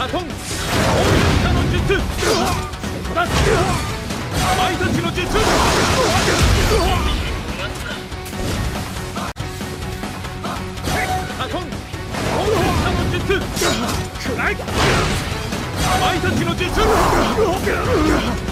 カトン大下の術。そこだ。かまいたちの術。カトン大下の術。くらい。かまいたちの術。